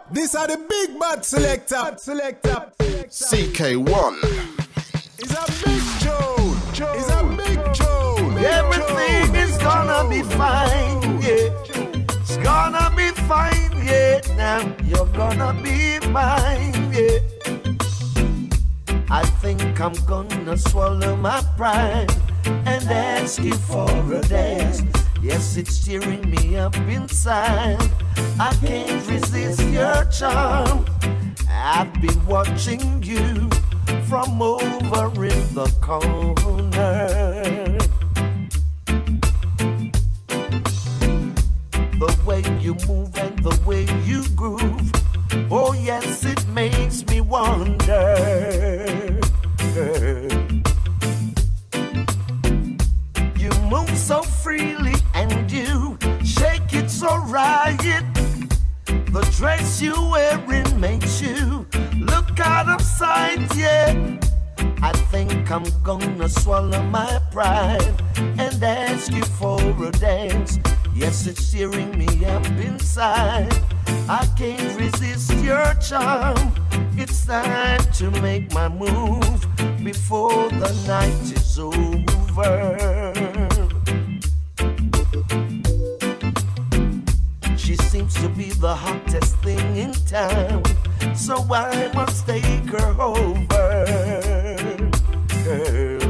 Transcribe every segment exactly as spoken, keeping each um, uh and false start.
This are the big bad selector. Selector. C K one. It's a big tune. It's a big tune. Everything is gonna be fine, yeah. It's gonna be fine, yeah. Now you're gonna be mine, yeah. I think I'm gonna swallow my pride and ask you for a dance. Yes, it's tearing me up inside. I can't resist your charm. I've been watching you from over in the corner. The way you move and the way you groove, oh yes, it makes me wonder. You move so freely and you shake it so right. The dress you wearing makes you look out of sight, yeah. I think I'm gonna swallow my pride and ask you for a dance. Yes, it's tearing me up inside. I can't resist your charm. It's time to make my move before the night is over. She seems to be the hottest thing in town, so I must take her over. Girl.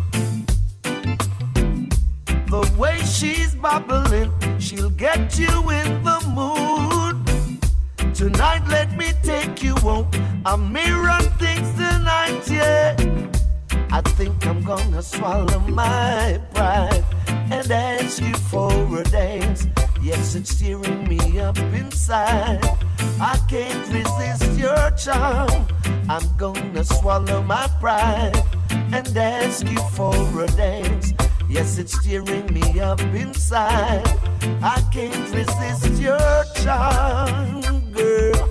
The way she's bubbling, she'll get you in the mood. Tonight let me take you home. A mirror things tonight, yeah. I think I'm gonna swallow my pride and ask you for a dance. Yes, it's tearing me up inside. I can't resist your charm. I'm gonna swallow my pride and ask you for a dance. Yes, it's tearing me up inside. I can't resist your charm, girl.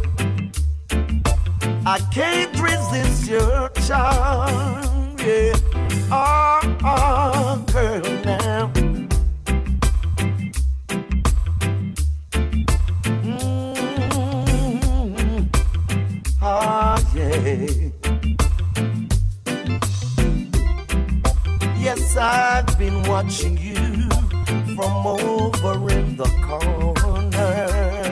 I can't resist your charm, yeah. Oh, oh, girl, now. Mm-hmm. Oh, yeah. Yes, I've been watching you from over in the corner.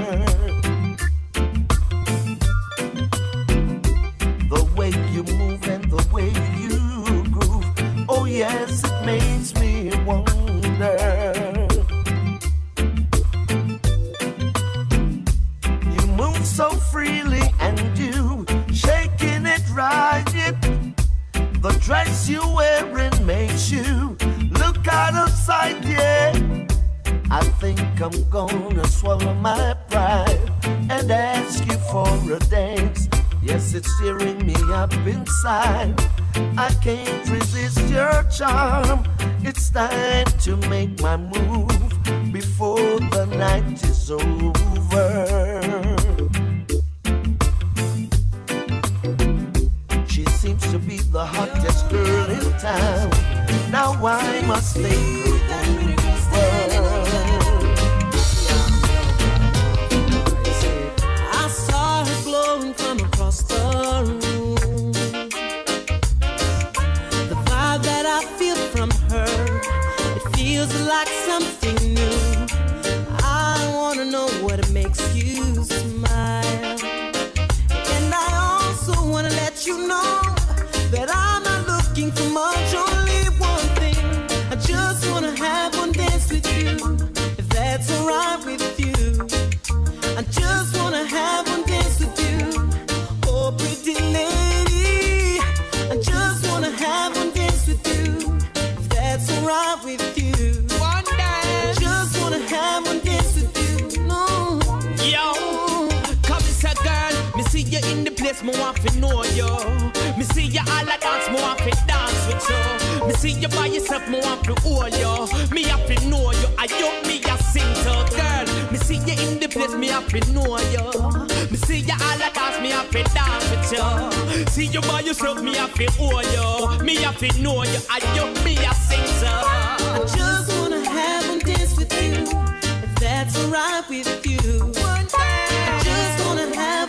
The way you move and the way you groove, oh yes, it makes me wonder. You move so freely and you shaking it right. The dress you wearing makes you look out of sight, yeah. I think I'm gonna swallow my pride and ask you for a dance. Yes, it's tearing me up inside. I can't resist your charm. It's time to make my move before the night is over. Seems to be the hottest girl in town. Now I must take her over. I saw her glowing from across the room. The vibe that I feel from her, it feels like something new. I wanna know what it makes you smile. And I also wanna let you know that I'm not looking for much, only one thing. I just wanna have one dance with you, if that's alright with you. I just wanna have one dance with you, oh pretty lady. I just wanna have one dance with you, if that's alright with you. One dance. I just wanna have one dance with you, no. Yo, come here, girl. Me see you in the place, me want to know you. Me see you all a dance, me want to dance with you. Me see you by yourself, me want to hold you. Me have to know you, I you me a sing to girl. Me see you in the place, me have to know you. Me see you all a dance, me have to dance with you. See you by yourself, me have to hold you. Me have to know you, I you me a sing to. I just wanna have one dance with you, if that's alright with you. I just wanna have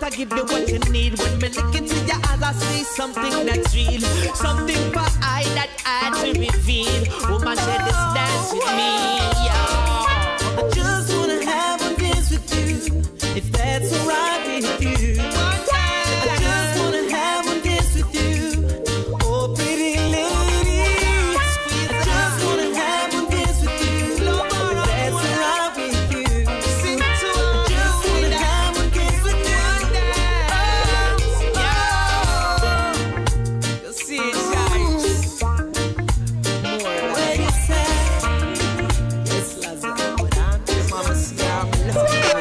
I give you what you need. When me look into your eyes, I see something that's real. Something for I that I to reveal. Woman, share this dance with me, yeah. I just wanna have a dance with you, if that's alright with you. I just wanna have a dance with you, oh pretty lady. I just wanna have a dance with you, if that's alright with you. I just wanna have a dance with you. Yeah. You see it, guys. More What you say? Yes, Lazarus, but I'm the mama, see I'm loving.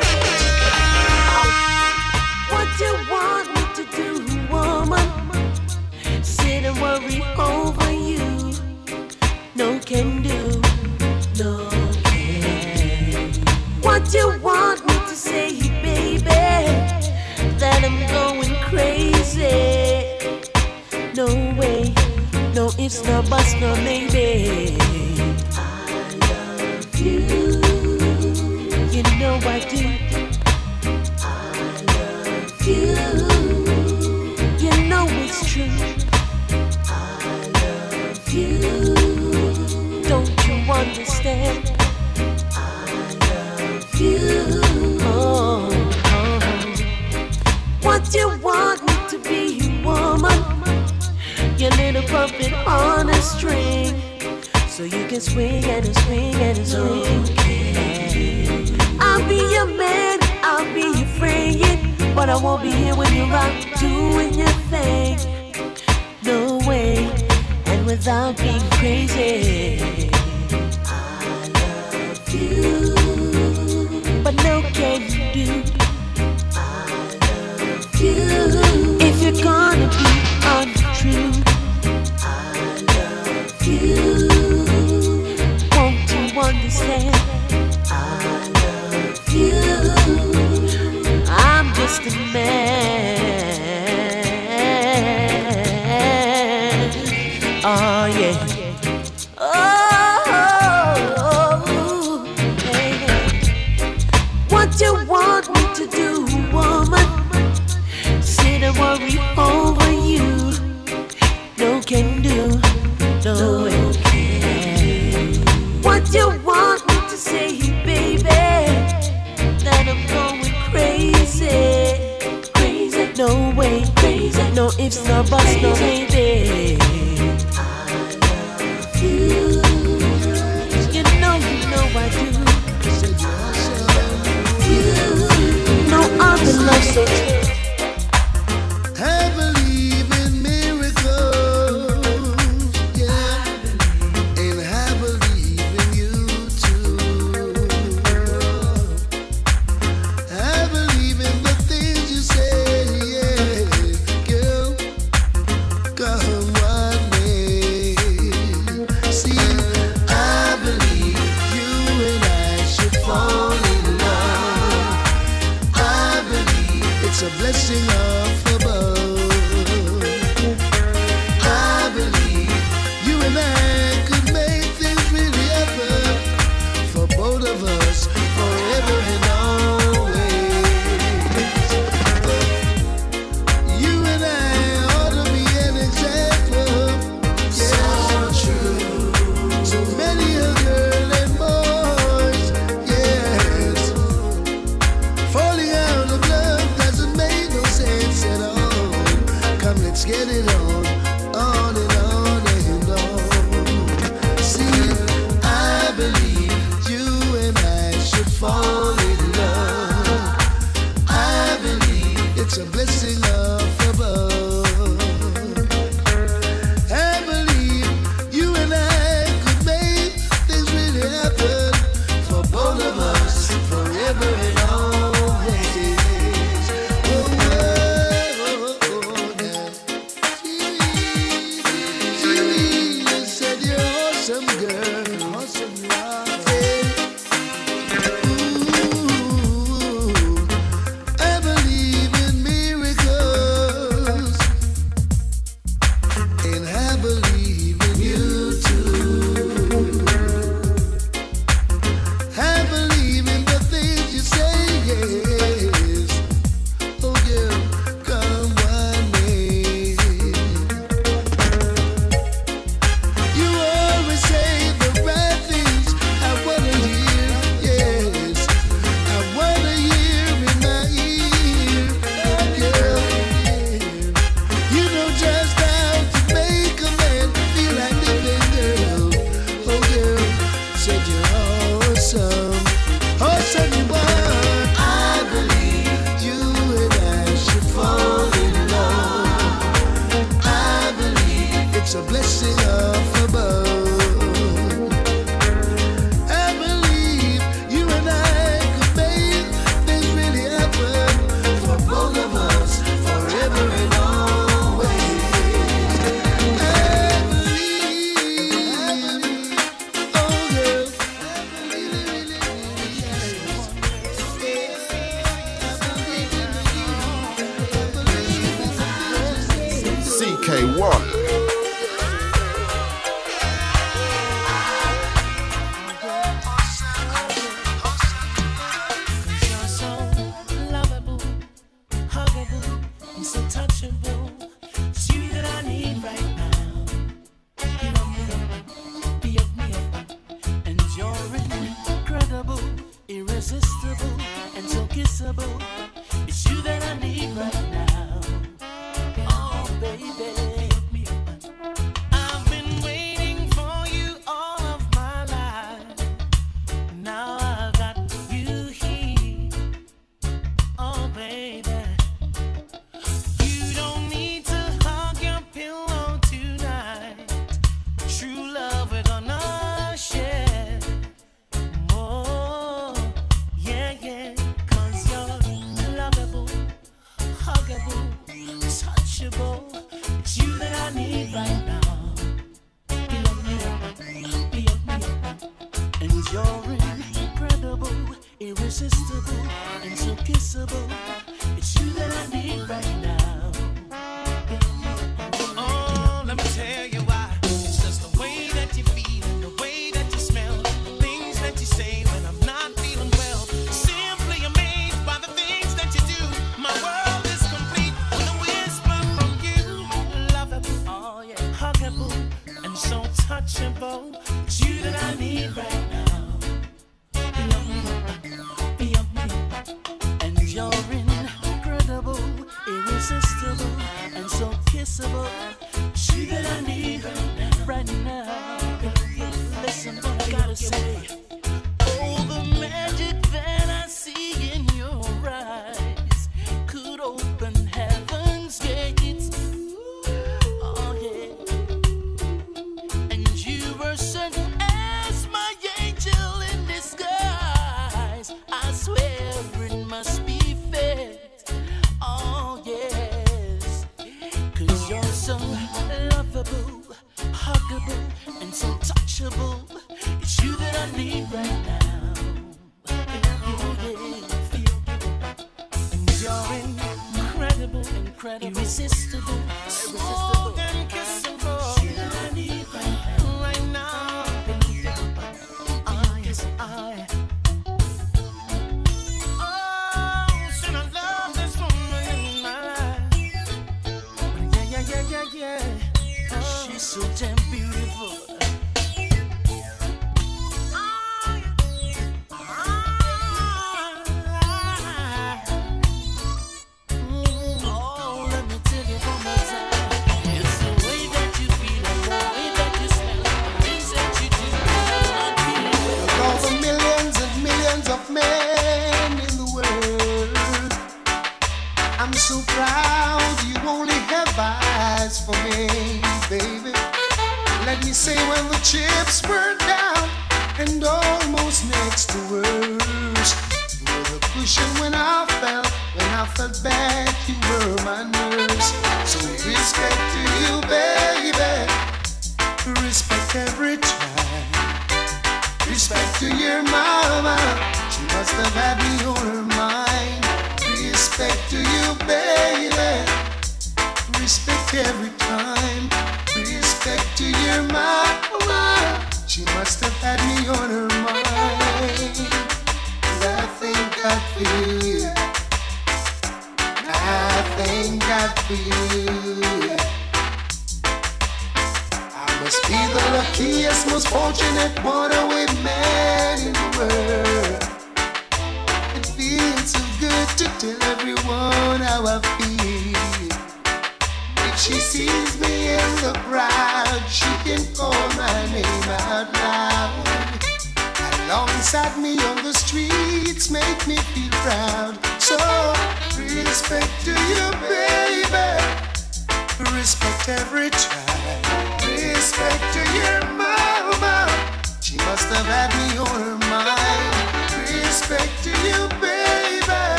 What you want me to do, woman? Sit and worry over you. No can do, no can. What you want me to say, baby? That I'm going crazy. No way, no ifs, no buts, no maybe. I love you. You know I do. I love you. You know it's true. I love you. Don't you understand? I love you. Oh, oh. What you want me to be, woman? Your little puppet on a string, so you can swing and swing and swing. I'll be your man, I'll be your friend, but I won't be here when you're out doing your thing. No way, and without being crazy. I love you, but no can you do. I love you. If you're gonna be untrue, I love you. Won't you understand? I love you. I'm just a man. Oh yeah. Oh, hey, hey. What you want me to do, woman? Sit and worry over you. No can do, no way can. What you want me to say, baby? That I'm going crazy, crazy. No way, crazy. No ifs, no buts, no maybe. I love you. You know, you know I do. You, no other love so true. I believe in miracles, yeah, and I believe in you too. I believe in the things you say, yeah, girl, come what may. See, I believe you and I should fall in love. I believe it's a blessing of above. I believe you and I could make things really happen for both of us forever and always. You and I ought to be an example. Yeah. So true. So many a girl and boys, yes, falling out of love doesn't make no sense at all. Come, let's get it on, on and on and on. See, I believe you and I should fall in love. I believe it's a blessing of above. I believe you and I could make things really happen for both of us forever and always. Oh, oh, oh, now. Gee, you said you're awesome, girl. Awesome, Ooh, I believe in miracles. K one.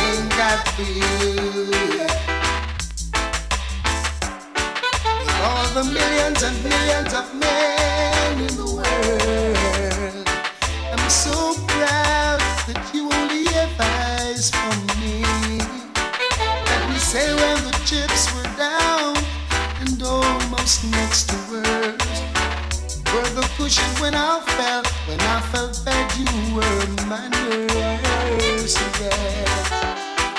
All the millions and millions of men in the world. I'm so proud that you only have eyes for me. Let me say when the chips were down and almost next to worse, were the cushion when I fell, when I felt that you were my nurse. Yeah.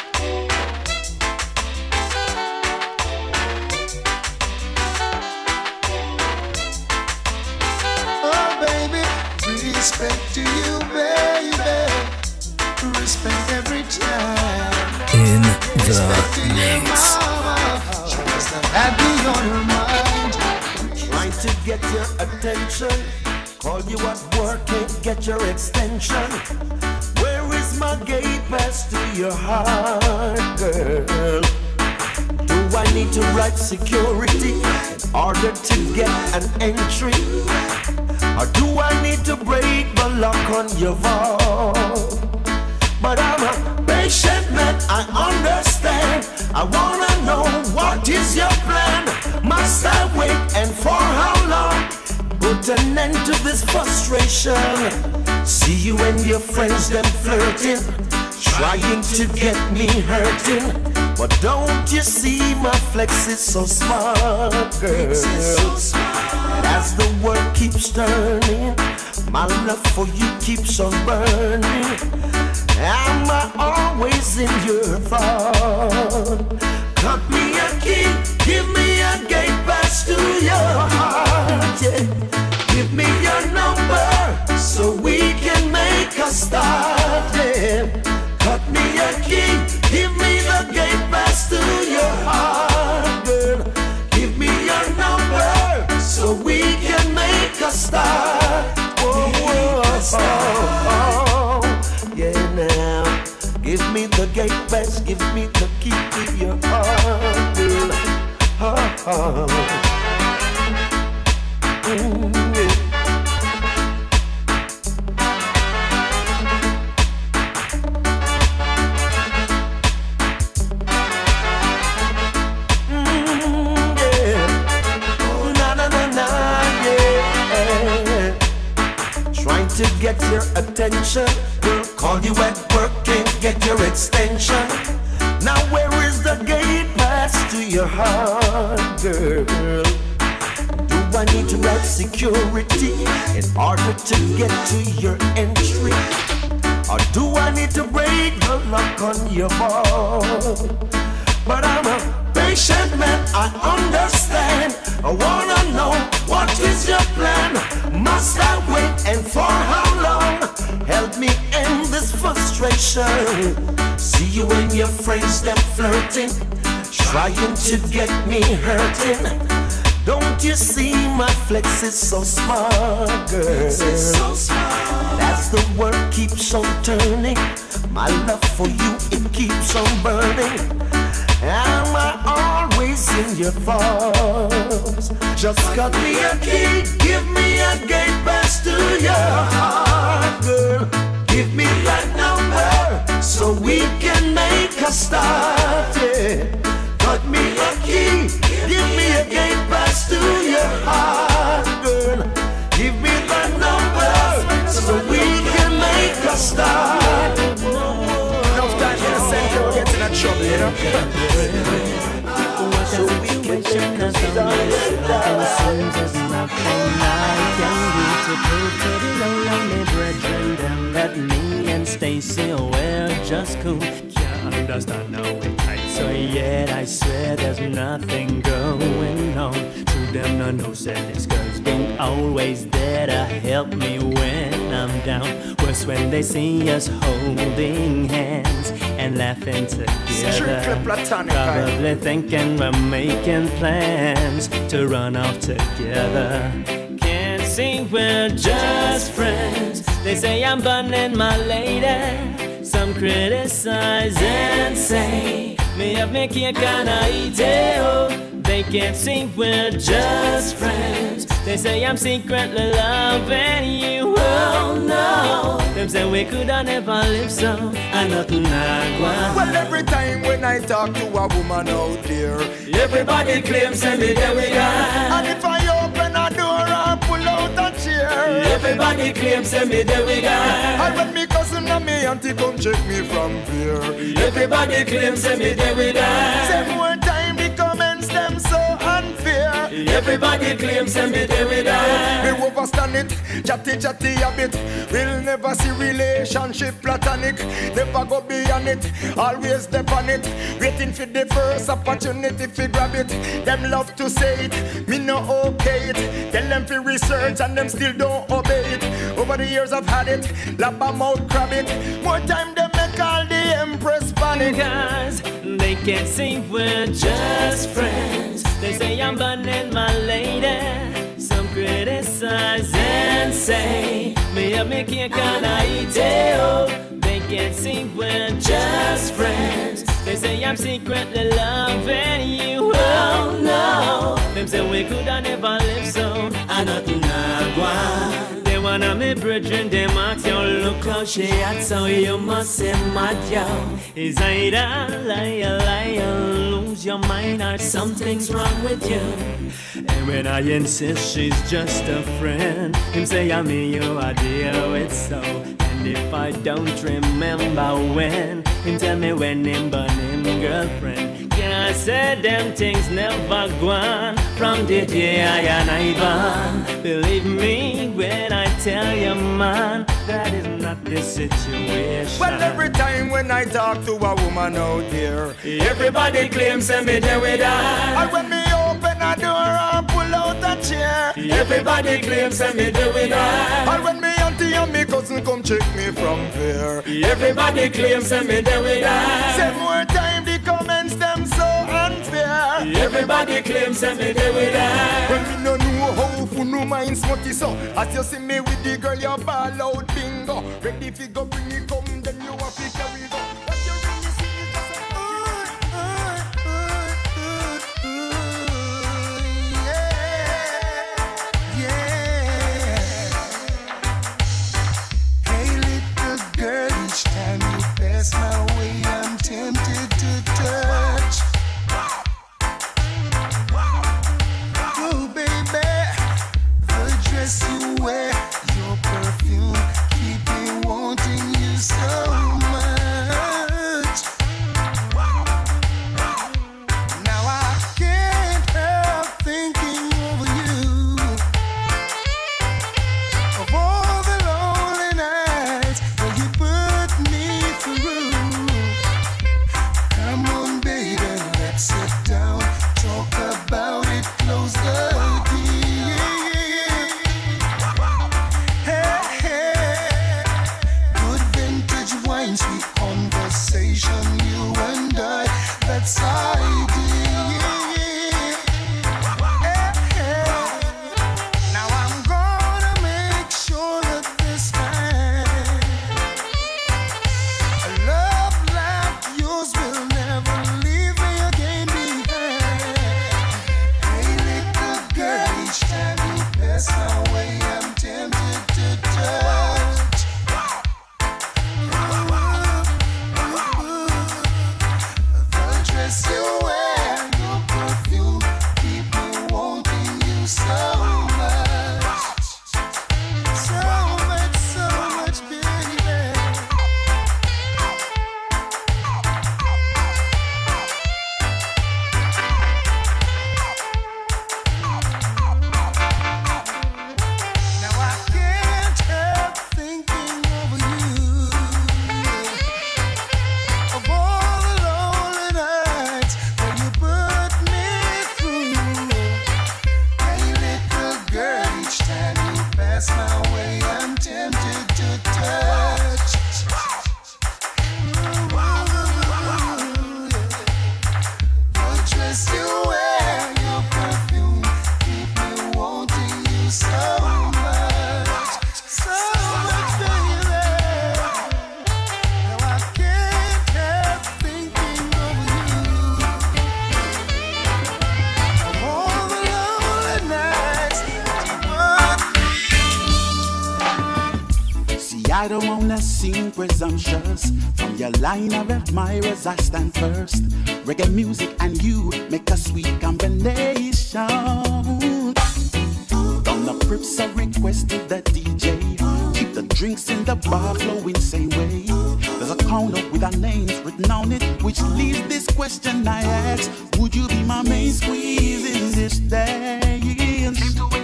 Respect to you, baby. Respect every time. In Respect the to you, mix. mama. She must have had me on her mind. Trying to get your attention. Call you at work, can't get your extension. Where is my gate pass to your heart, girl? Do I need to write security in order to get an entry? Or do I need to break the lock on your vault? But I'm a patient man, I understand. I wanna know what is your plan. Must I wait and for how long? Put an end to this frustration. See you and your friends them flirting, trying to get me hurting. But don't you see my flex is so smart, girl? And as the world keeps turning, my love for you keeps on burning. Am I always in your thought? Cut me a key, give me a gate pass to your heart, yeah. Give me your number so we can make a start, yeah. Cut me a key, give me the gate pass to your heart, girl. Give me your number so we can make a start. Whoa, whoa, oh, oh, yeah, now. Give me the gate pass, give me the key to your heart, girl. Oh, oh. Mm, yeah. To get your attention, girl, call you at work, can't get your extension. Now where is the gate pass to your heart, girl? Do I need to write security in order to get to your entry? Or do I need to break the lock on your vault? But I'm a patient man, I understand. I wanna know what is your plan. Must I wait and for how long? Help me end this frustration. See you and your friends them flirting, trying to get me hurting. Don't you see my flex is so smart, girl? So smart. As the world keeps on turning, my love for you, it keeps on burning. Am I always in your thoughts? Just cut me a key, give me a gate pass to your heart, girl. Give me that number so we can make a start, yeah. Cut me a key, give me a gate pass to your heart, girl. Give me that number so we can make a start. Enough time in the center, we're getting in trouble, you know? So we can check us down. Seems there's nothing I can do to prove to the lonely brethren them that me and Stacy we're just cool. Can't understand how we tight, so yet I swear there's nothing going on. To them no no said this girl's been always there to help me when I'm down. Worse when they see us holding hands and laughing together, probably thinking we're making plans to run off together. Can't see we're just friends. They say I'm burning my lady. Some criticize and say me have me cake and I eat it, oh. They can't see we're just friends. They say I'm secretly loving you, oh no. Them say we coulda never live so, and nothing I want. Well, every time when I talk to a woman out there, everybody claims and me there we are. And if Everybody claims say me there with her. And when me cousin and me auntie come check me from here, everybody claims say me there with her. Say more time the comments them so unfair. Everybody claims say me there with her. Me overstand it, chatty chatty a bit. We'll never see relationship platonic. Never go beyond it, always step on it. Waiting for the first opportunity to grab it. Them love to say it, me no okay it. Tell them to research and them still don't obey it. Over the years I've had it, lap a mouth crab it. More time they make all the empress panic. Cause they can't say we're just friends. They say I'm burning my lady. Some criticize and say me a make you kinda eat it. They can't say we're just friends. They say I'm secretly loving you. Oh no. Them say we coulda never live so. I nothing agua. They wanna me brethren, them ask you look how she acts, so you must say mad yo. Is either lie, lie, lose your mind or something's wrong with you. And when I insist she's just a friend, him say I mean you, I deal with so. And if I don't remember when, him tell me when him burn him girlfriend. Can I say them things never gone from the day I and Ivan. Believe me when I tell you, man, that is not the situation. Well, every time when I talk to a woman out there, everybody claims I'm there with her. And when me open a door and pull out a chair, everybody claims I'm there with her. And when me auntie and me cousin come check me from there, everybody claims I'm there with her. Say more time the comments them so unfair. Everybody claims I'm there with her. Well, me no know how for no mind smutty so. As you see me with the girl, you ball out bingo. Ready fi go bring it come, then you have to carry go. What you really see is just a ooh, ooh, ooh, ooh, ooh, yeah, yeah. Hey little girl, each time you pass my way, I'm tempted to touch. Oh baby, the dress you wear, your perfume, keep me wanting you so much. Now I can't help thinking of you, of all the lonely nights when you put me through. Come on baby, let's sit down, talk about it, close the deal. Hey, hey, good vintage wine, sweet conversation, you and I, that's ideal. Hey, hey, now I'm gonna make sure that this time a love like yours will never leave me again behind. Hey little girl, each time you pass my way, I'm tempted to touch. The dress you wear, your perfume, keep me wanting you so much. So much, so much, baby. Now I can't help thinking of you, of all the lonely nights when you put me through. Hey little girl, each time you pass my way, I'm tempted to touch. The dress you wear, your perfume, keep me wanting you so much, so much, baby. Now I can't help thinking of you, of all the lonely nights that you put. See, I don't wanna seem presumptuous. From your line of admirers, I stand first. Reggae music and you make a sweet combination. From the Crips, I requested the D J bar flowing same way. There's a corner with our names written on it, which leaves this question I ask: would you be my main squeeze in this dance?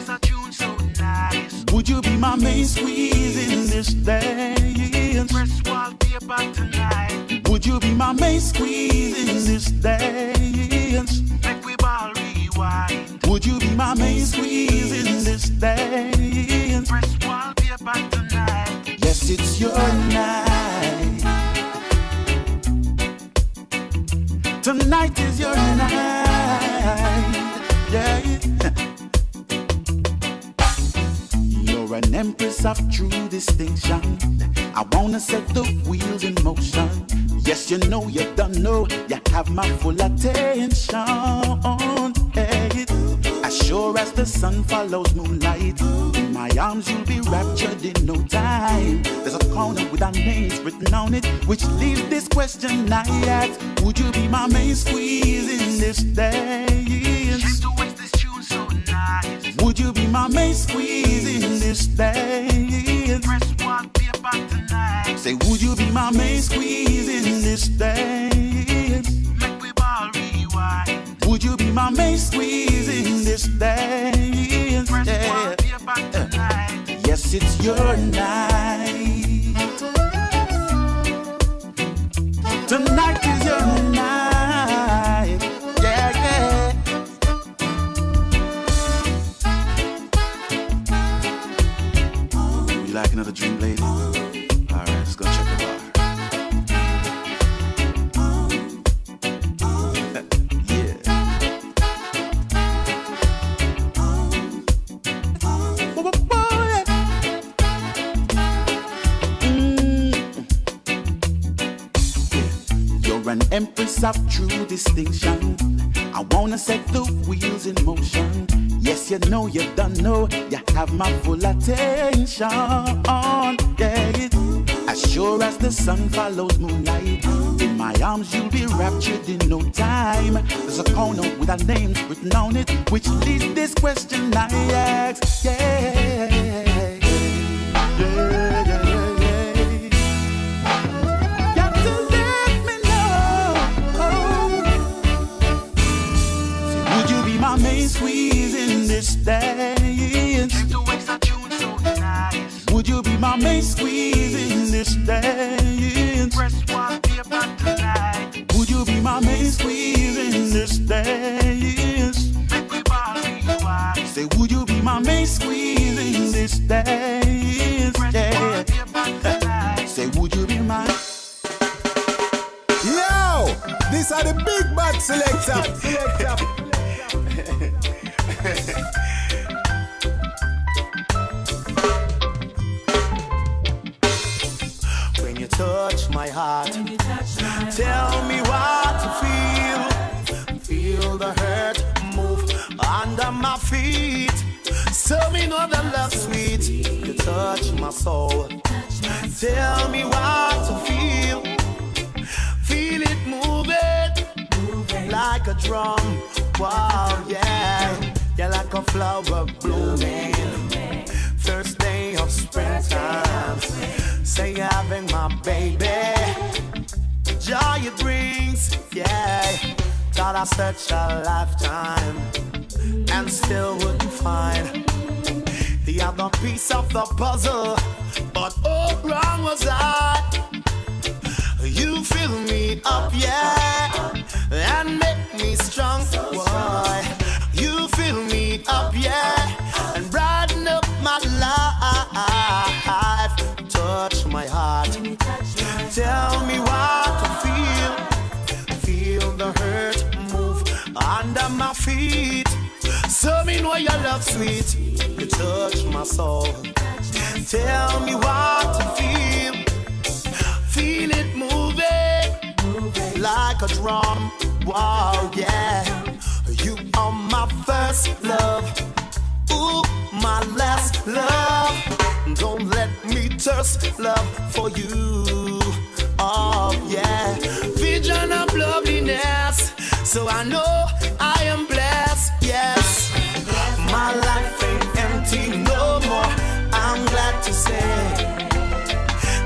Would you be my main squeeze in this dance? Press wallpaper tonight. Would you be my main squeeze in this dance? Make we ball rewind. Would you be my main squeeze in this dance? Press wallpaper tonight. Yes, it's your night. Tonight is your night. Yeah. You're an empress of true distinction. I wanna set the wheels in motion. Yes, you know, you don't know, you have my full attention. Hey, as sure as the sun follows moonlight, in my arms you'll be raptured in no time. There's a corner with our names written on it, which leaves this question I ask: would you be my main squeeze in this dance? Would you be my main squeeze in this dance? Press wallpaper tonight. Say, would you be my main squeeze in this dance? Make we ball rewind. Would you be my main squeeze in this dance? Press Yeah. wallpaper tonight. Yes, it's your night. Tonight is your night. Yeah, yeah. You like another dream, lady? All right, let's go check the bar. Yeah. You're an empress of true distinction. I wanna set the wheels in motion. Yes, you know, you don't know, you have my full attention. Yeah. As sure as the sun follows moonlight, in my arms you'll be raptured in no time. There's a corner with our names written on it, which leads this question I ask. Yeah, yeah, yeah, yeah, yeah. Got to let me know. So would you be my main squeeze in this dance? Make the waves of June so nice. Would you be my main squeeze in this dance? Press wallpaper tonight. Would you be my main squeeze in this dance? Make we ball rewind. Say, would you be my main squeeze in this dance? Press Yeah. wallpaper tonight. Say, would you be my? Yo, these are the big bad selector. When you touch my heart, tell me what to feel. Feel the hurt move under my feet. So me know the love sweet. You touch my soul. Tell me what to feel. Feel it moving like a drum. Wow, yeah. You're like a flower blooming. First day of springtime. Say having my baby. Joy it brings, yeah. Thought I searched a lifetime and still wouldn't find the other piece of the puzzle. But oh, wrong was I. You fill me up, yeah, and make me strong, boy. You fill me up, yeah, and brighten up my life. Touch my heart. Tell me what to feel. Feel the hurt move under my feet. So me know your love sweet. You touch my soul. Tell me what to feel. Feel it moving like a drum. Wow, yeah. You are my first love. Ooh, my last love. Don't let me thirst love for you. Oh, yeah. Vision of loveliness. So I know I am blessed, yes. My life ain't empty no more. I'm glad to say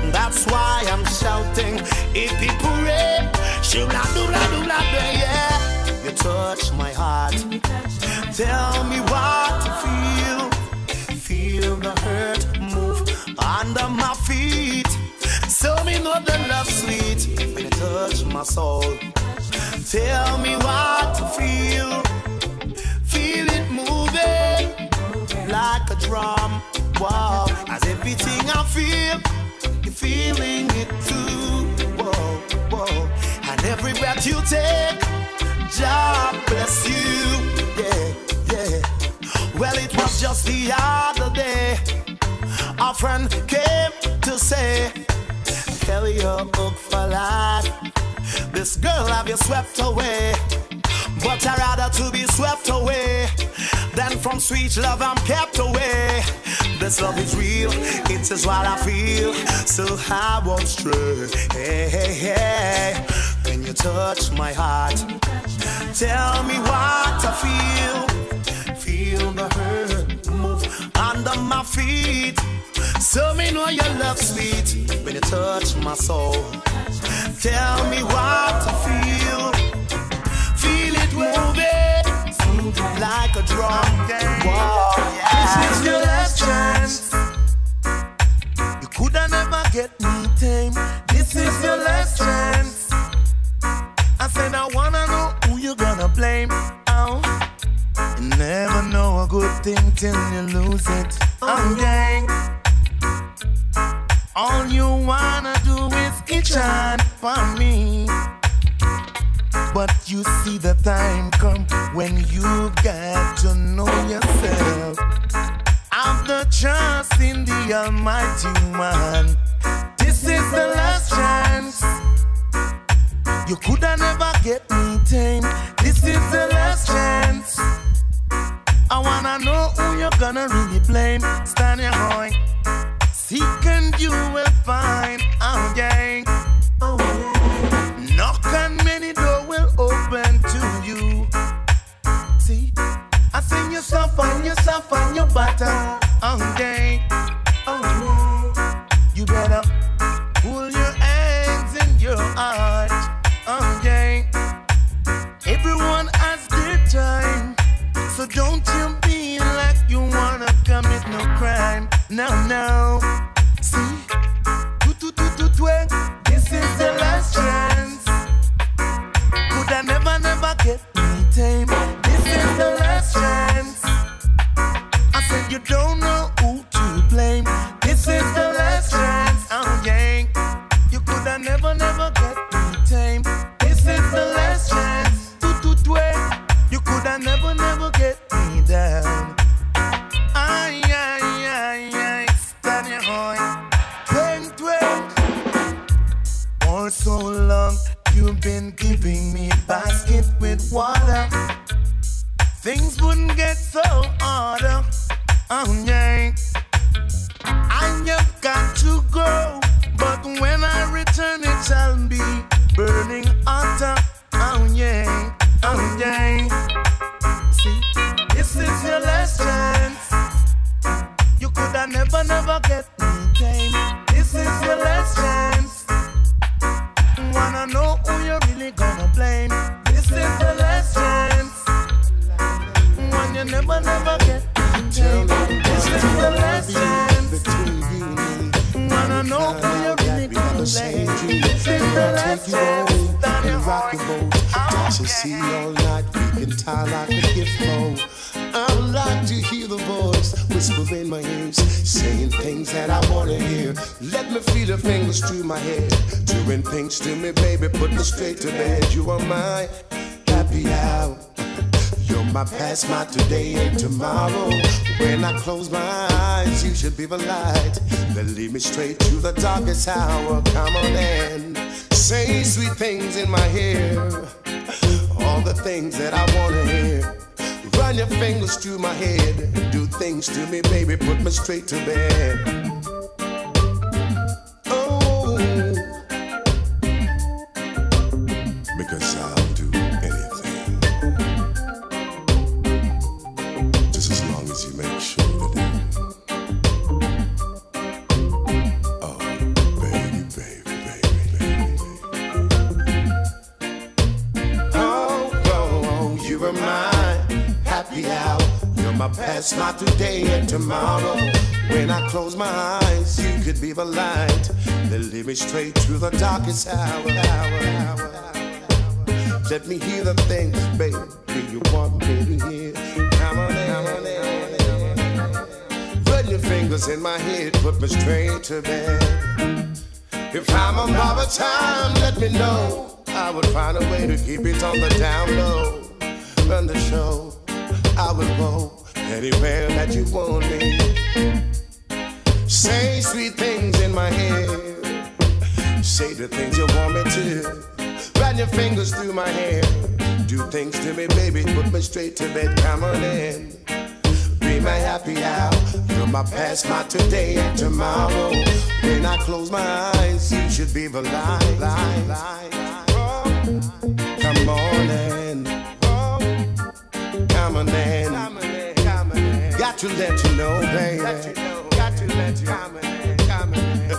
If people rain, shubla dubla dubla dubla, yeah. You touch my heart. Tell me what to feel. Feel the hurt move under my feet. So me know the love sweet when you touch my soul. Tell me what to feel. Feel it moving like a drum. Wow, as everything I feel, you're feeling it too. Whoa, whoa. And every breath you take, God bless you. Yeah, yeah. Well, it was just the other day, a friend came to say, Kelly, you're hooked for life. This girl have you swept away, but I'd rather to be swept away than from sweet love I'm kept away. This love is real, it is what I feel, so I won't stray. Hey, hey, hey. When you touch my heart, tell me what I feel. Feel the hurt move under my feet. So me know your love sweet when you touch my soul. Tell me what I feel. Feel it moving like a drum. Wow, yeah. This is your last chance. You coulda never get me tame. This is your last chance. I said I wanna know who you gonna blame. Oh, you never know a good thing till you lose it. Oh, dang. All you wanna do is itch on for me. But you see the time come when you got to know yourself. Have the trust in the Almighty One. This is the last chance. You coulda never get me tame. This is the last chance. I wanna know who you're gonna really blame. Stand your boy. Seek and you will find. Oh yeah. Oh yeah. Knock and many doors will open to you. See, I sing you suffer and you suffer and you batter. Oh yeah. Oh yeah. You better pull your hands in your heart. Oh yeah. Everyone has their time, so don't you be like you wanna commit no crime. No, no. See, do, do, do, do, do. This is the last chance. Could I never, never get me tame? This is the last chance. I said you don't know who to blame. This is the last chance. Oh yeah. You could have never, never get me tame. This is the last chance. Do, do, do. You could have never, never get me down. Ay, ay, ay, ay. Stand your horn. Twang, twang. For so long, you've been giving me a basket with water. Things wouldn't get so harder. Oh, yeah. I have got to go, but when I return, it shall be burning hotter. Oh, yeah. Oh, yeah. See, this is your last chance. You could have never, never get me tame. This is your last chance. Wanna know who you're really gonna blame. This is the last chance. When you never, never get me tame. This is the last chance. Wanna know who you're really gonna blame. This is the last chance. And rock the boat, dance and see all night. We can tie like a gift bow. I like to hear the voice whisper in my ears, saying things that I wanna hear. Let me feel the fingers through my head, doing things to me, baby. Put me straight to bed. You are my happy hour. You're my past, my today, and tomorrow. When I close my eyes, you should be the light that lead me straight to the darkest hour. Come on and say sweet things in my ear, all the things that I wanna hear. Run your fingers through my head, do things to me, baby, put me straight to bed. Oh, because I'll do anything, just as long as you make sure that oh, baby, baby, baby, baby, baby. my past, my today, and tomorrow. When I close my eyes, you could be the light that lead me straight through the darkest hour, hour, hour, hour. Let me hear the things, baby, you want me to hear. Come on in, come on in. Run your fingers in my head, put me straight to bed. If I'm on borrowed time, let me know. I would find a way to keep it on the down low. Run the show, I will go anywhere that you want me. Say sweet things in my head. Say the things you want me to. Run your fingers through my hair. Do things to me, baby, put me straight to bed. Come on in, be my happy hour. You're my past, my today, and tomorrow. When I close my eyes, you should be the light, light, light. Oh, come on in, oh, come on in, come on in. Got to let you know, baby. Got to know, got to let you come in, come in.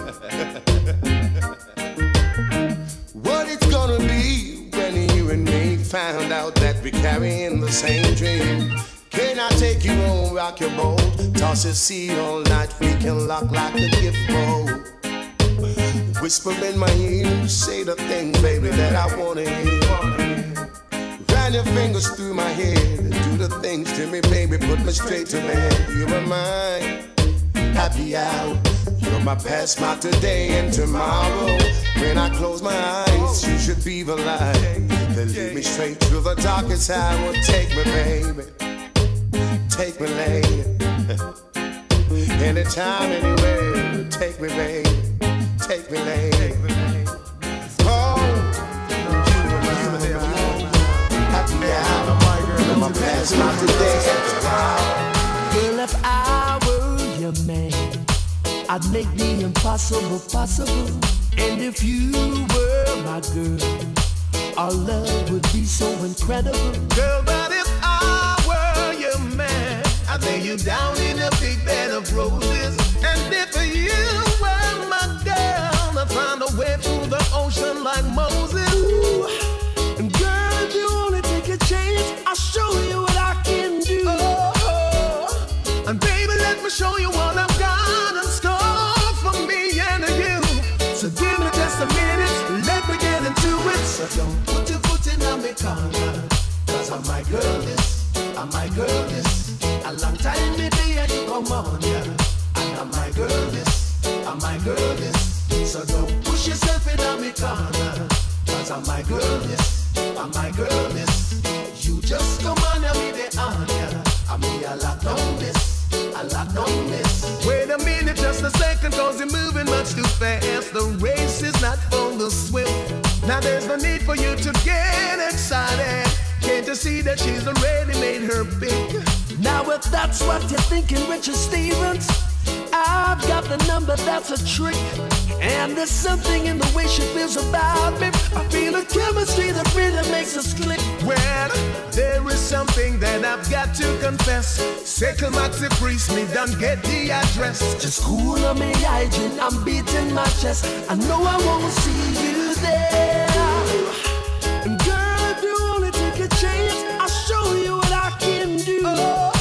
What it's gonna be when you and me found out that we carrying the same dream. Can I take you home, rock your boat, toss your sea all night? We can lock like a gift boat. Whisper in my ear, say the things, baby, that I wanna hear. Run your fingers through my head, do the things to me, baby, put me straight to bed. You are mine, happy hour. You're my past, my today, and tomorrow. When I close my eyes, you should be the light that lead me straight to the darkest hour. Take me, baby. Take me, lady. Anytime, anywhere. Take me, baby. Take me, lady. Oh, you and them. Happy hour. My past, my today. Girl, if I were your man, I'd make the impossible possible. And if you were my girl, our love would be so incredible. Girl, but if I were your man, I'd lay you down in a big bed of roses. And if you were my girl, I'd find a way through the ocean like Moses. Ooh. And girl, if you only take a chance, I'll show you what I can do. Oh, oh. And baby, let me show you what I've got in store for me and you. So give me just a minute, let me get into it. So don't put your foot in on me corner, cause I'm my girl this, I'm my girl this. A long time maybe and you come on, yeah. And I'm my girl this, I'm my girl this. So don't push yourself in on me corner, cause I'm my girl this, I'm my girl this. You just come on and be the honor. I mean I lock down this, I lock down this. Wait a minute, just a second, cause you're moving much too fast. The race is not for the swift. Now there's no need for you to get excited. Can't you see that she's already made her pick? Now if that's what you're thinking, Richard Stevens, I've got the number that's a trick. And there's something in the way she feels about me. I feel a chemistry that really makes us click. Well, there is something that I've got to confess. Second Maxi Priest, me done get the address. Just cool on me, hygiene, I'm beating my chest. I know I won't see you there. And girl, if you only take a chance, I'll show you what I can do. Oh,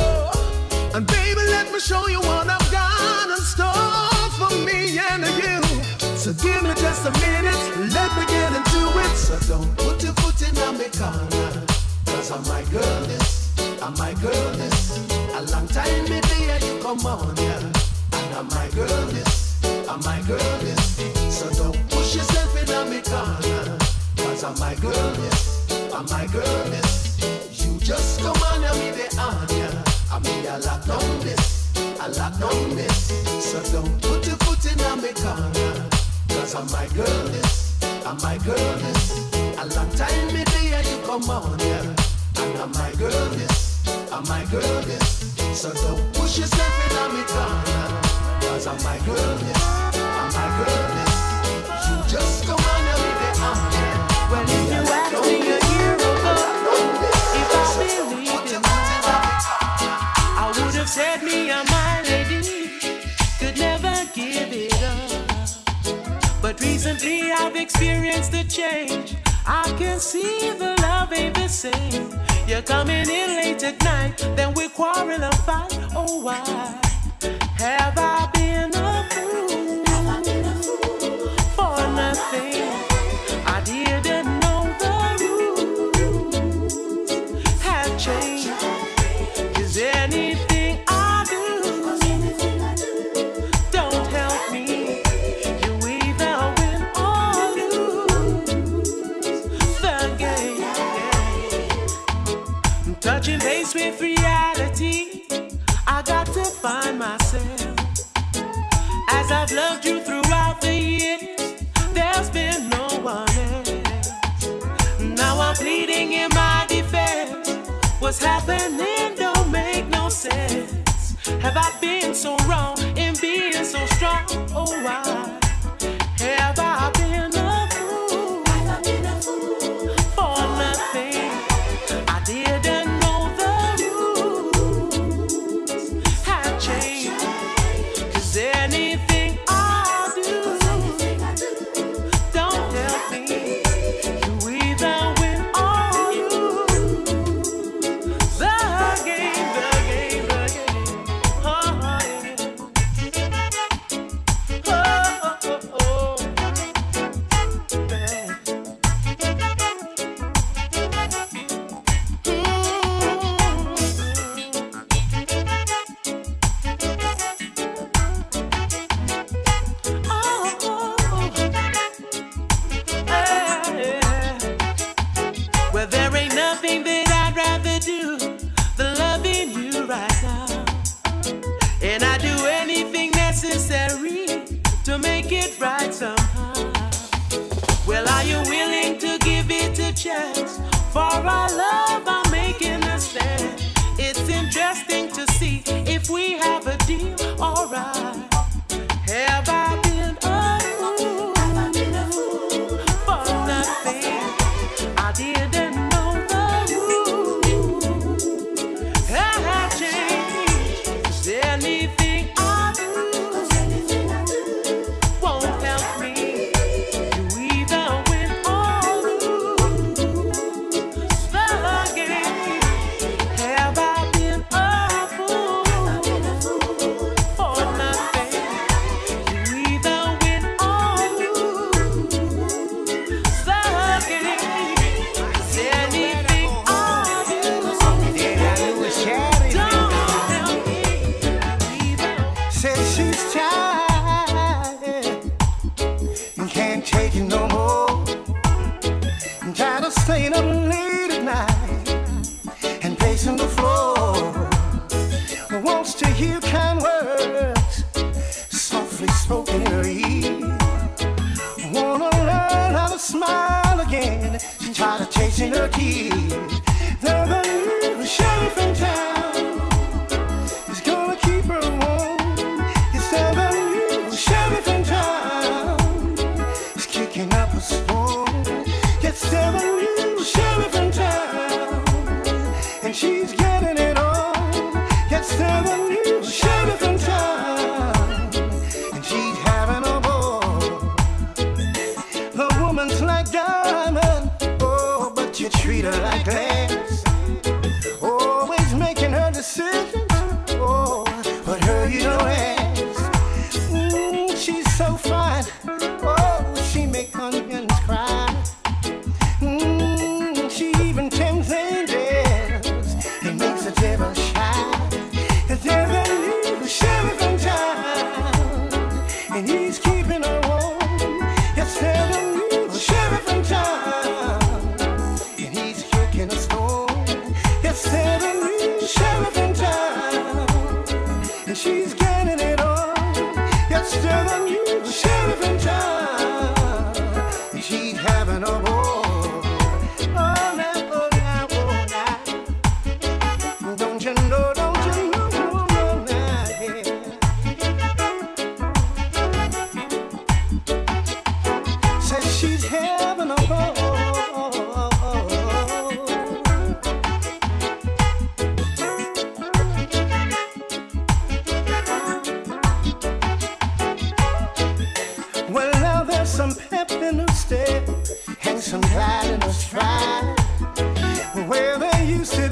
oh. And baby, let me show you what I've got in store for me and you. So give me just a minute, let me get into it. So don't put your foot in on me corner, cause I'm my girl this, I'm my girl this. A long time maybe and you come on, yeah. And I'm my girl this, I'm my girl this. So don't push yourself in on me corner, cause I'm my girl this, I'm my girl this. You just come on and be the honor. I mean I lock down this, I lock down this. So don't put your foot in on me corner, cause I'm my girl this, I'm my girl this. A long time maybe and you come on, yeah. And I'm my girl this, I'm my girl this. So don't push yourself in on me corner, cause I'm my girl this, I'm my girl this. You just come on and be the honor. Well, if you asked me a year ago if I believed in love, I would have said me and my lady could never give it up. But recently I've experienced a change. I can see the love ain't the same. You're coming in late at night, then we quarrel and fight. Oh, why have I been a fool? Have I been a fool for nothing? I didn't know the rules have changed. Is anything I do don't help me? You either win or lose the game. Touching base with reality, I got to find myself. As I've loved you throughout the years, there's been no one else. Now I'm pleading in my defense. What's happening don't make no sense. Have I been so wrong in being so strong? Oh, why have I been a fool? Have I been a fool for nothing? I didn't know the rules have changed. 'Cause anything I do don't help me. You either win or lose the game, the game, the game. Oh, yeah. Oh, oh, oh, oh. Yeah. Well, there ain't nothing that I'd rather do than loving you right now. And I do anything necessary to make it right somehow. Well, are you willing to give it a chance? For our love, I'm making a stand. It's interesting to see if we have a deal, alright. Have I been a fool? Have I been a fool for nothing? I didn't know the rules have changed. 'Cause anything I do won't help me. You either win or lose the game. Have I been a fool for nothing? You either win or lose the game. 'Cause anything I do don't help me. Either Says she's tired and can't take it no more. I'm tired of staying up late at night and pacing the floor. Wants to hear kind words softly spoken in her ear. Wanna learn how to smile again. She's tired of chasing her tears. There's a new sheriff in town. He's gonna keep her warm. He's the new sheriff in town. He's kicking up a storm. Yes, there's a new sheriff in town, and she's getting it on. Yes, there's a new sheriff in town, and she's having a ball. The woman's like diamond, oh, but you treat her like glass. Always making her decisions, oh, but her you don't ask. Mm, she's so fine, oh, she make onions cry. Mm, she even tames angels and makes the devil shine. There's a new sheriff in town, and he's keeping her warm. Yes, there's a new sheriff in town, and he's kicking a storm. Yes, there's a new sheriff in town, and she's getting it on. Yes, there's a new sheriff in town, and she's having a ball. Oh, now, oh, now, oh, now. Don't you know, don't you know, oh, now, yeah. Says she's having a ball. Well, now there's some pep in her step and some pride in her stride. Where there used to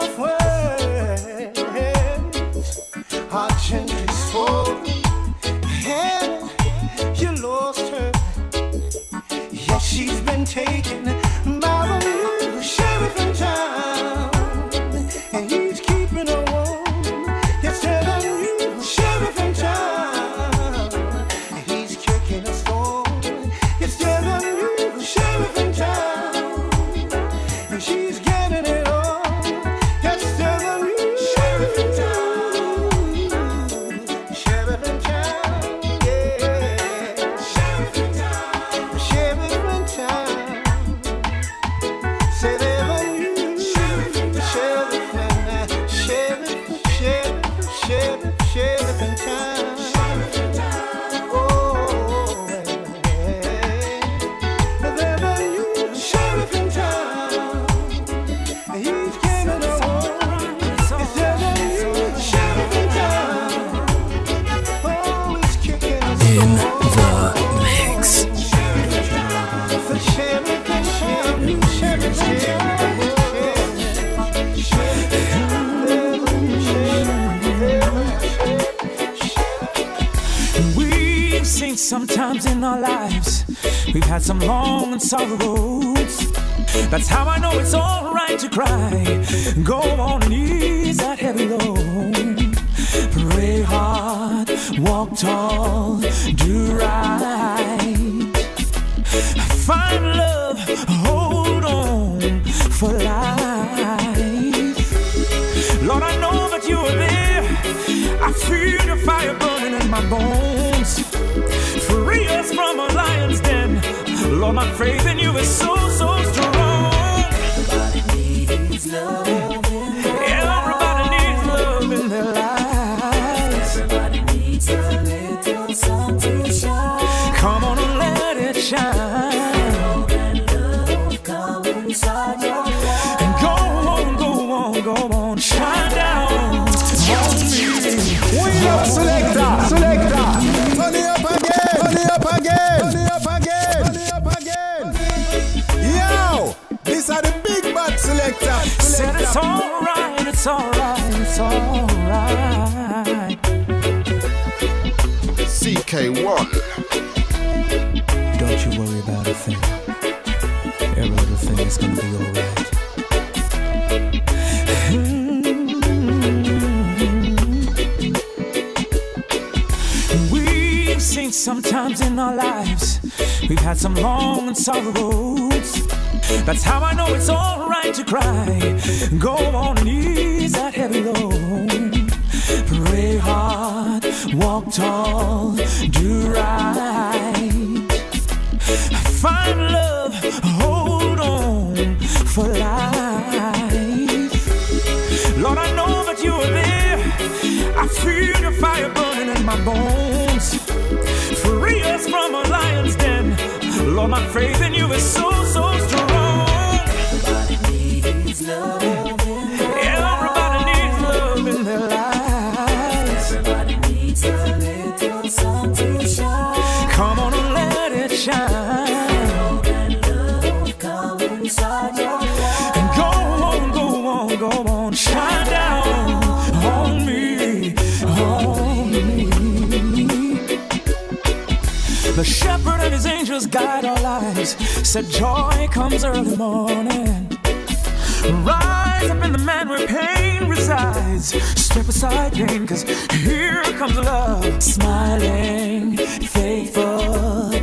soft words are gently spoken, and you lost her. Yes, she's been taken by the new sheriff in town, and he's keeping her warm. Yes, tell the new sheriff in town, and he's kicking a storm. Yes, tell the new sheriff in town, and she's getting it on. Yes, tell the new sheriff in town, sheriff in town, yeah, sheriff in town, sheriff in town. Say there's a new sheriff in town, sheriff in sheriff, sheriff, sheriff, sheriff in town, sheriff in town. Oh, yeah. There's a new sheriff in town, and he's giving a warning. It's just a new sheriff in town. Oh, he's kicking us In the mix. sheriff in town. The sheriff in town, new sheriff in town. Sheriff in town. We've seen sometimes in our lives, we've had some long and sorrow roads. That's how I know it's alright to cry. Go on and ease that heavy load. Pray hard, walk tall, do right. Find love, hold on for life. Lord, I know that you are there. I feel your fire burning in my bones. Free us from a lion's den. Lord, my faith in you is so, so strong. Everybody needs love. Everybody needs love in their lives. Everybody needs a little sun to shine. Come on and let it shine. And love come inside your life. And go on, go on, go on, shine down on me. We love selector, selector. Turn it up again, turn it up again, turn it up again, turn it up again. Yo, these are the big bad selector. Said it's alright, it's alright, it's alright. C K one. Don't you worry about a thing. Every little thing is gonna be alright. We've seen sometimes in our lives, we've had some long and sorrow roads. That's how I know it's alright to cry. Go on and ease that heavy load. Pray hard, walk tall, do right. Find love, hold on for life. Lord, I know that you are there. I feel your fire burning in my bones. Free us from a lion's den. Lord, my faith in you is so, so strong. Everybody needs love. Everybody needs love in their lives. Everybody needs a little sun to shine. Come on and let it shine. And love come inside your life. And go on, go on, go on, shine down on me, on me. The shepherd and his angels guide our lives. Said joy comes early morning. Rise up in the man where pain resides. Step aside pain, cause here comes love. Smiling, faithful,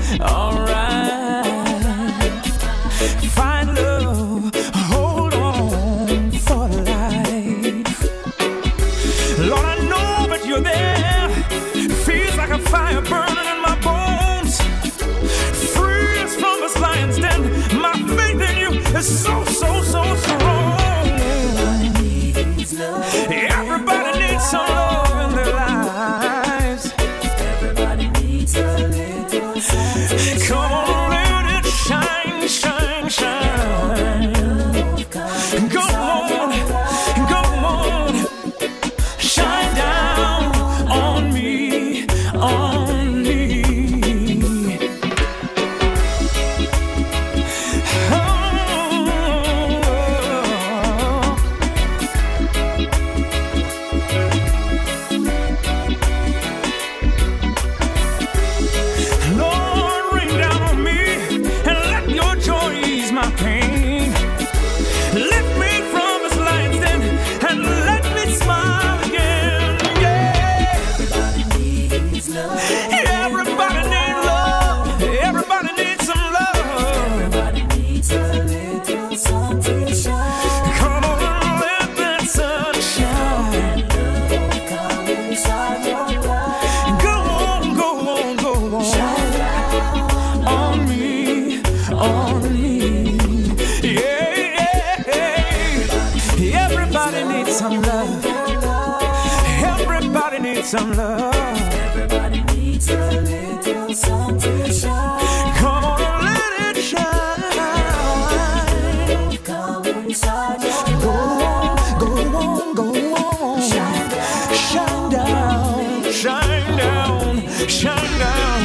alright. Find love, hold on for life. Lord, I know that you're there. Feels like a fire burning in my bones. Free us from this lion's den. My faith in you is so, so, so strong. Everybody needs love. Everybody needs some love in their lives. Everybody needs a little sun. Come on, let it shine, shine, shine. Go on, go on, shine down on me, on me. Oh, some love. Everybody needs a little sun to shine. Come on and let it shine. Come inside your Go on, go on, go on. Shine down, shine down, shine down, shine down.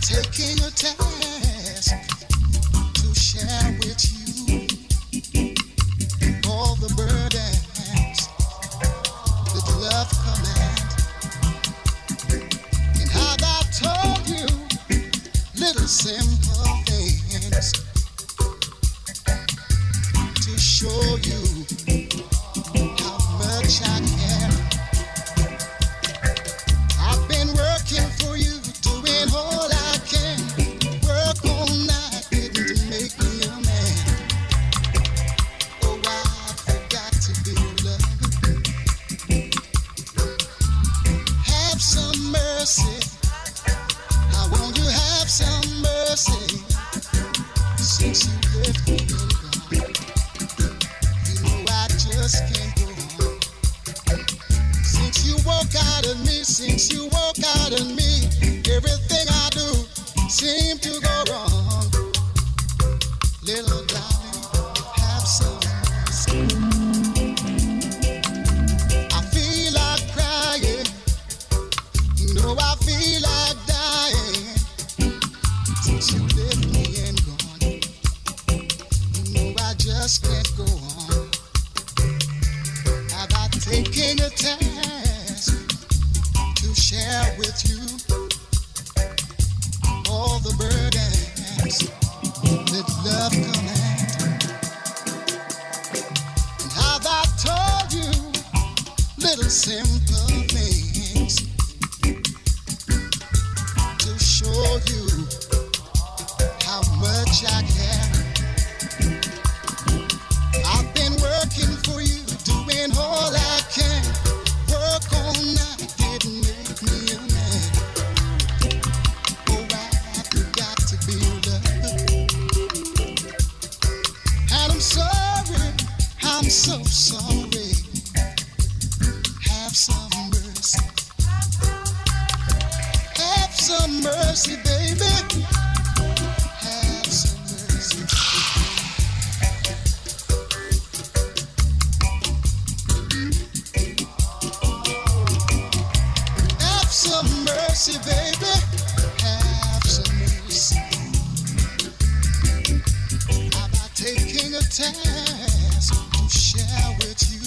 Taking a task to share with you simple things to show you how much I care. I've been working for you, doing all I can. Work all night, didn't make me a man. Oh, I forgot to be loved. Have some mercy. I want you to have some mercy. Since you left me and gone, you know I just can't go on. Since you walk out of me, since you walk out of me, everything I do seems to go wrong. Little darling, have some mercy. I feel like crying. You know I feel like dying. Since you left me and gone, you know I just can't go on. Have I taken a task to share with you all the burdens that love commands? And have I told you little simple things to show you how much I care? I've been working for you, doing all I can. Work all night, didn't make me a man. Oh, I forgot to be loved. And I'm sorry, I'm so sorry. Have some mercy. Have some mercy, baby. Have some mercy. Have some mercy, baby. Have some mercy. I'm not taking a task to share with you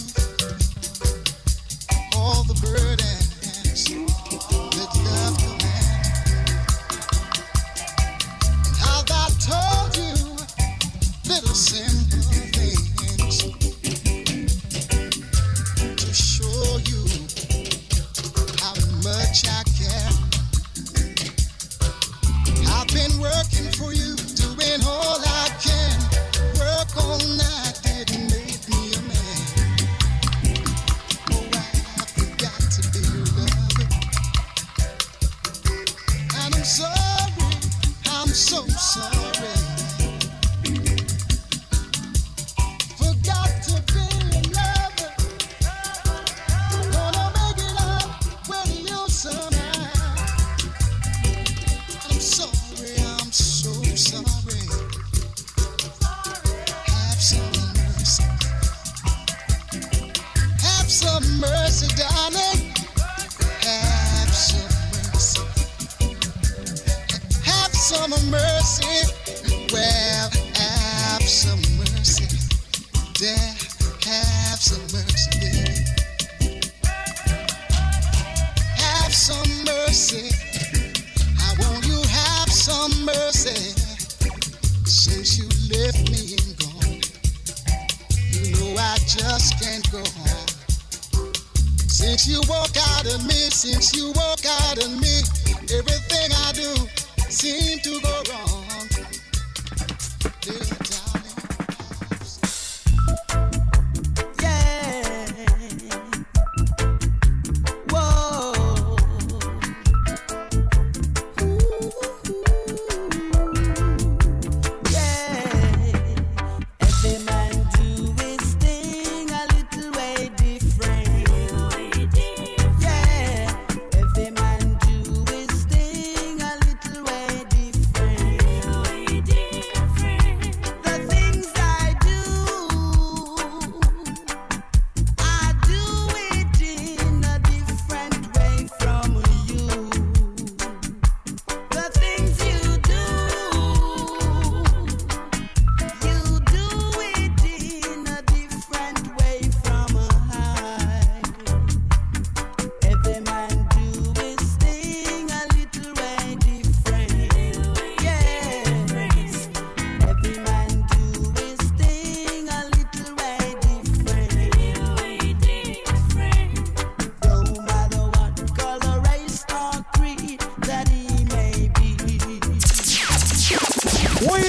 all the burdens that love commands. And how I told you little simple things to show you how much I care. I've been working for you, doing all I can. Work all night, didn't make me a man. Oh, I forgot to be loved. And I'm sorry, I'm so sorry. Forgot to be loved. Gonna make it up with you somehow. I'm sorry, I'm so sorry. Have some mercy. Have some mercy, darling. Have some mercy. Have some mercy. Well, have some mercy. Dad, have some mercy, baby. Have some mercy. I want you to have some mercy. Since you left me and gone, you know I just can't go on. Since you walk out of me, since you walk out of me, everything I do seems to go wrong. Little darling, Yeah. Whoa. Yeah. Every man do his thing a little way different. Yeah. Every man do his thing a little way different.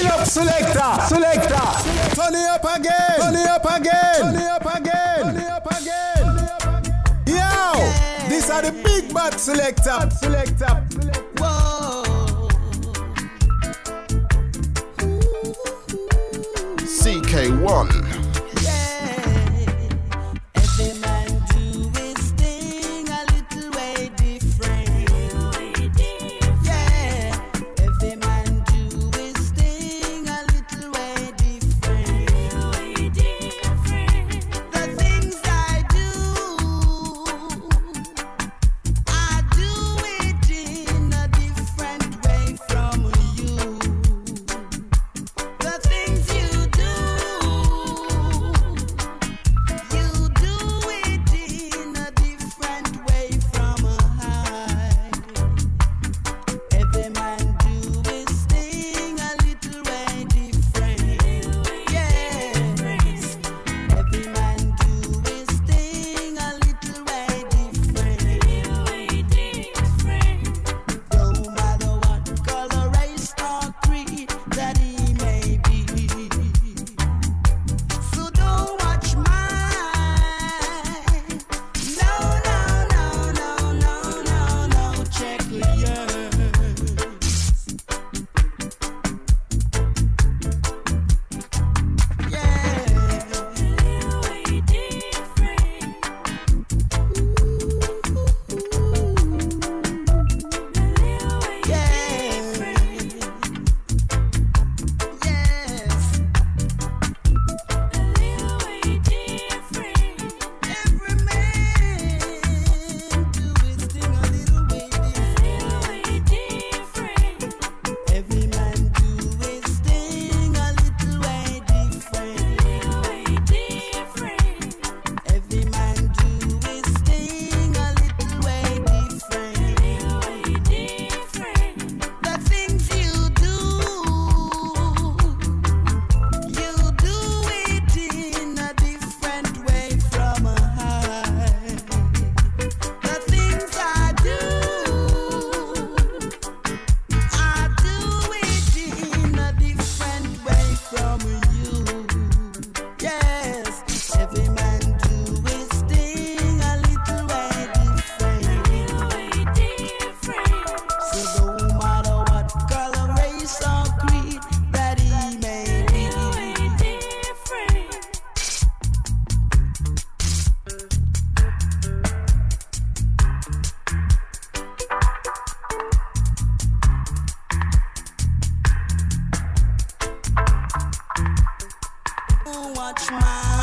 it up, selector, selector. Turn it up again, turn it up again, turn it up again, turn it up again. Yo, these are the big bad selector, selector. Whoa. C K one. Watch my